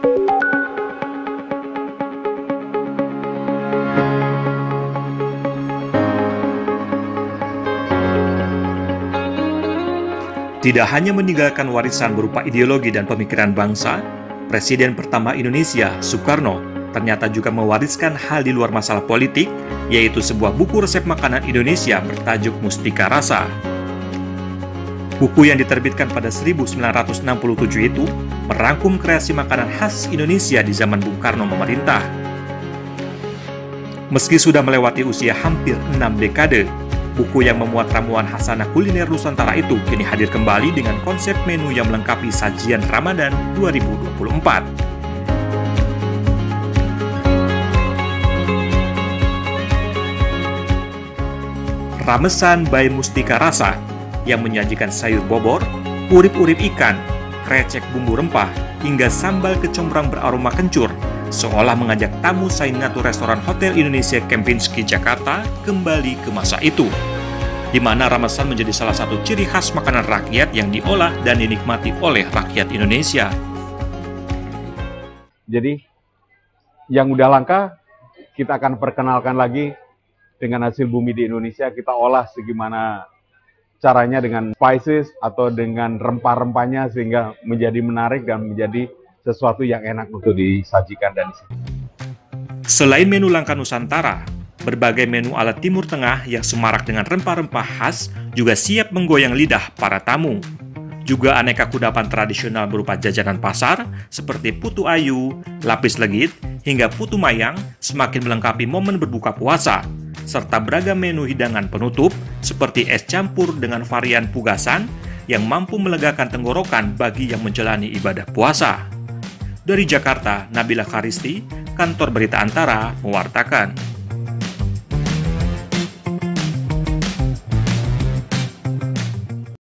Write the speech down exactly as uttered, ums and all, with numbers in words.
Tidak hanya meninggalkan warisan berupa ideologi dan pemikiran bangsa, Presiden pertama Indonesia, Soekarno, ternyata juga mewariskan hal di luar masalah politik, yaitu sebuah buku resep makanan Indonesia bertajuk Mustika Rasa. Buku yang diterbitkan pada seribu sembilan ratus enam puluh tujuh itu merangkum kreasi makanan khas Indonesia di zaman Bung Karno memerintah. Meski sudah melewati usia hampir enam dekade, buku yang memuat ramuan khasanah kuliner Nusantara itu kini hadir kembali dengan konsep menu yang melengkapi sajian Ramadan dua ribu dua puluh empat. Ramesan by Mustika Rasa yang menyajikan sayur bobor, urip-urip ikan, krecek bumbu rempah, hingga sambal kecombrang beraroma kencur, seolah mengajak tamu saingatur restoran Hotel Indonesia Kempinski Jakarta kembali ke masa itu, di mana ramesan menjadi salah satu ciri khas makanan rakyat yang diolah dan dinikmati oleh rakyat Indonesia. Jadi, yang udah langka, kita akan perkenalkan lagi dengan hasil bumi di Indonesia, kita olah segimana caranya dengan spices atau dengan rempah-rempahnya sehingga menjadi menarik dan menjadi sesuatu yang enak untuk disajikan dan disajikan. Selain menu langka Nusantara, berbagai menu ala Timur Tengah yang semarak dengan rempah-rempah khas juga siap menggoyang lidah para tamu. Juga aneka kudapan tradisional berupa jajanan pasar seperti putu ayu, lapis legit, hingga putu mayang semakin melengkapi momen berbuka puasa, serta beragam menu hidangan penutup seperti es campur dengan varian pugasan yang mampu melegakan tenggorokan bagi yang menjalani ibadah puasa. Dari Jakarta, Nabila Kharisti, Kantor Berita Antara, mewartakan.